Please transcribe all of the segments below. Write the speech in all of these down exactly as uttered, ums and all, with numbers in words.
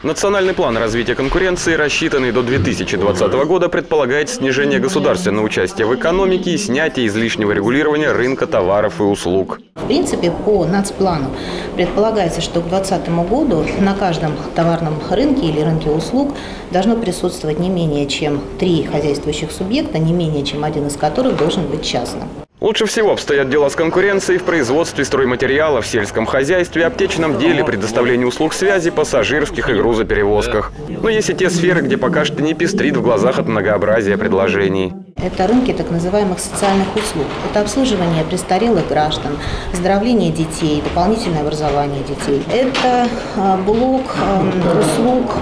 Национальный план развития конкуренции, рассчитанный до две тысячи двадцатого года, предполагает снижение государственного участия в экономике и снятие излишнего регулирования рынка товаров и услуг. В принципе, по нацплану предполагается, что к двадцатому году на каждом товарном рынке или рынке услуг должно присутствовать не менее чем три хозяйствующих субъекта, не менее чем один из которых должен быть частным. Лучше всего обстоят дела с конкуренцией в производстве стройматериалов, в сельском хозяйстве, аптечном деле, предоставлении услуг связи, пассажирских и грузоперевозках. Но есть и те сферы, где пока что не пестрит в глазах от многообразия предложений. Это рынки так называемых социальных услуг. Это обслуживание престарелых граждан, оздоровление детей, дополнительное образование детей. Это блок услуг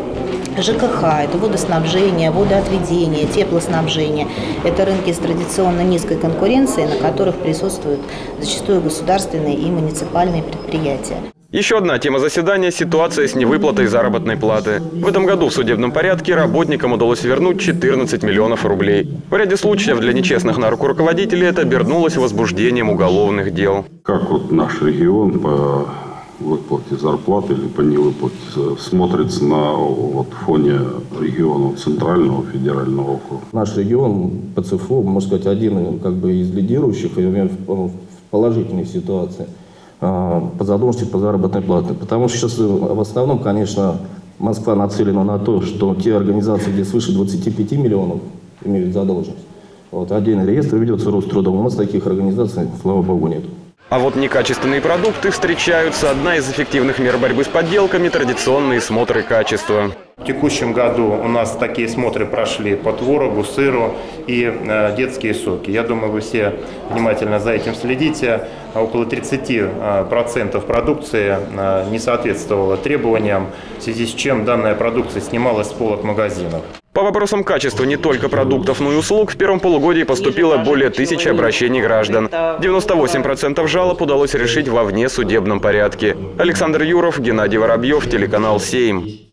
ЖКХ, это водоснабжение, водоотведение, теплоснабжение. Это рынки с традиционно низкой конкуренцией, на которых присутствуют зачастую государственные и муниципальные предприятия. Еще одна тема заседания – ситуация с невыплатой заработной платы. В этом году в судебном порядке работникам удалось вернуть четырнадцать миллионов рублей. В ряде случаев для нечестных на руку руководителей это обернулось возбуждением уголовных дел. Как вот наш регион по выплате зарплаты или по невыплате смотрится на вот фоне регионов Центрального федерального округа? Наш регион по ЦФО, можно сказать, один как бы из лидирующих в положительной ситуации по задолженности по заработной плате. Потому что сейчас в основном, конечно, Москва нацелена на то, что те организации, где свыше двадцати пяти миллионов имеют задолженность, вот, отдельный реестр ведется Рострудом. У нас таких организаций, слава богу, нет. А вот некачественные продукты встречаются. Одна из эффективных мер борьбы с подделками – традиционные смотры качества. В текущем году у нас такие смотры прошли по творогу, сыру и э, детские соки. Я думаю, вы все внимательно за этим следите. Около тридцати процентов продукции э, не соответствовало требованиям, в связи с чем данная продукция снималась с полок магазинов. По вопросам качества не только продуктов, но и услуг в первом полугодии поступило более тысячи обращений граждан. девяносто восемь процентов жалоб удалось решить во внесудебном порядке. Александр Юров, Геннадий Воробьев, телеканал «Сейм».